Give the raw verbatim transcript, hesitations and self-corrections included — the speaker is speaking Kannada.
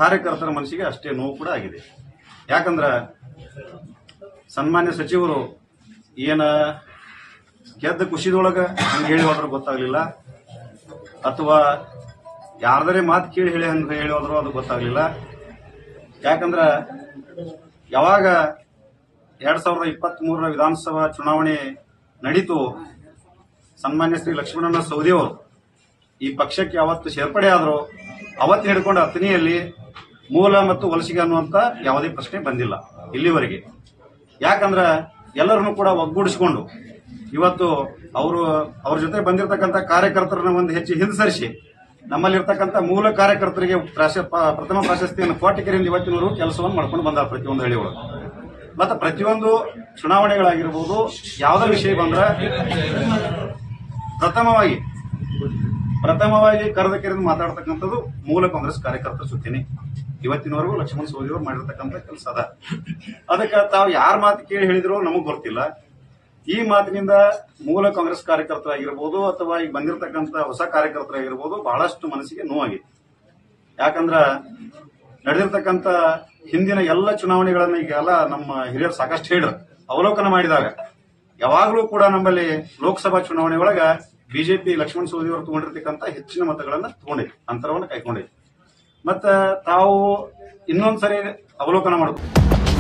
ಕಾರ್ಯಕರ್ತರ ಮನಸ್ಸಿಗೆ ಅಷ್ಟೇ ನೋವು ಕೂಡ ಆಗಿದೆ. ಯಾಕಂದ್ರ ಸನ್ಮಾನ್ಯ ಸಚಿವರು ಏನ ಗೆದ್ದ ಖುಷಿದೊಳಗ ಹಂಗ ಹೇಳಿ ಹೋದ್ರ ಗೊತ್ತಾಗ್ಲಿಲ್ಲ, ಅಥವಾ ಯಾರ್ದರೆ ಮಾತು ಕೇಳಿ ಹೇಳಿ ಹಂಗ ಹೇಳಿ ಹೋದ್ರು ಅದು ಗೊತ್ತಾಗ್ಲಿಲ್ಲ. ಯಾಕಂದ್ರ ಯಾವಾಗ ಎರಡ್ ಸಾವಿರದ ಇಪ್ಪತ್ತ್ ಮೂರರ ವಿಧಾನಸಭಾ ಚುನಾವಣೆ ನಡೀತು, ಸನ್ಮಾನ್ಯ ಶ್ರೀ ಲಕ್ಷ್ಮಣನ ಸವದಿಯವರು ಈ ಪಕ್ಷಕ್ಕೆ ಯಾವತ್ತು ಸೇರ್ಪಡೆ ಆದ್ರು ಅವತ್ತು ಹಿಡ್ಕೊಂಡು ಅತನಿಯಲ್ಲಿ ಮೂಲ ಮತ್ತು ವಲಸಿಗೆ ಅನ್ನುವಂತ ಯಾವುದೇ ಪ್ರಶ್ನೆ ಬಂದಿಲ್ಲ ಇಲ್ಲಿವರೆಗೆ. ಯಾಕಂದ್ರ ಎಲ್ಲರನ್ನು ಕೂಡ ಒಗ್ಗೂಡಿಸಿಕೊಂಡು ಇವತ್ತು ಅವರು ಅವ್ರ ಜೊತೆ ಬಂದಿರತಕ್ಕಂಥ ಕಾರ್ಯಕರ್ತರನ್ನ ಒಂದು ಹೆಚ್ಚು ಹಿಂಸರಿಸಿ ನಮ್ಮಲ್ಲಿರ್ತಕ್ಕಂಥ ಮೂಲ ಕಾರ್ಯಕರ್ತರಿಗೆ ಪ್ರಥಮ ಪ್ರಾಶಸ್ತಿಯನ್ನು ಕೋಟಿಕೆರೆಯಿಂದ ಇವತ್ತಿನವರು ಕೆಲಸವನ್ನು ಮಾಡ್ಕೊಂಡು ಬಂದ ಪ್ರತಿಯೊಂದು ಹಳ್ಳಿಗಳು. ಮತ್ತೆ ಪ್ರತಿಯೊಂದು ಚುನಾವಣೆಗಳಾಗಿರ್ಬೋದು, ಯಾವುದೇ ವಿಷಯ ಬಂದ್ರೆ ಪ್ರಥಮವಾಗಿ ಪ್ರಥಮವಾಗಿ ಕರೆದ ಕೆರೆದು ಮಾತಾಡ್ತಕ್ಕಂಥದ್ದು ಮೂಲ ಕಾಂಗ್ರೆಸ್ ಕಾರ್ಯಕರ್ತರ ಜೊತೆನೆ ಇವತ್ತಿನವರೆಗೂ ಲಕ್ಷ್ಮಣ ಸವದಿಯವರು ಮಾಡಿರ್ತಕ್ಕಂಥ ಕೆಲಸ ಅದ. ಅದಕ್ಕೆ ತಾವು ಯಾರ ಮಾತು ಕೇಳಿ ಹೇಳಿದ್ರು ನಮಗ್ ಗೊತ್ತಿಲ್ಲ. ಈ ಮಾತಿನಿಂದ ಮೂಲ ಕಾಂಗ್ರೆಸ್ ಕಾರ್ಯಕರ್ತರಾಗಿರ್ಬೋದು ಅಥವಾ ಈಗ ಬಂದಿರತಕ್ಕಂಥ ಹೊಸ ಕಾರ್ಯಕರ್ತರಾಗಿರ್ಬೋದು ಬಹಳಷ್ಟು ಮನಸ್ಸಿಗೆ ನೋವಾಗಿದೆ. ಯಾಕಂದ್ರ ನಡೆದಿರ್ತಕ್ಕಂಥ ಹಿಂದಿನ ಎಲ್ಲ ಚುನಾವಣೆಗಳನ್ನ ಈಗೆಲ್ಲ ನಮ್ಮ ಹಿರಿಯರು ಸಾಕಷ್ಟು ಹೇಳಿದ್ರು. ಅವಲೋಕನ ಮಾಡಿದಾಗ ಯಾವಾಗಲೂ ಕೂಡ ನಮ್ಮಲ್ಲಿ ಲೋಕಸಭಾ ಚುನಾವಣೆ ಒಳಗ ಬಿಜೆಪಿ ಲಕ್ಷ್ಮಣ ಸವದಿಯವರು ತಗೊಂಡಿರ್ತಕ್ಕಂಥ ಹೆಚ್ಚಿನ ಮತಗಳನ್ನ ತಗೊಂಡೈತಿ, ಅಂತರವನ್ನ ಕೈಕೊಂಡೈತಿ. ಮತ್ತ ತಾವು ಇನ್ನೊಂದ್ಸರಿ ಅವಲೋಕನ ಮಾಡಬೇಕು.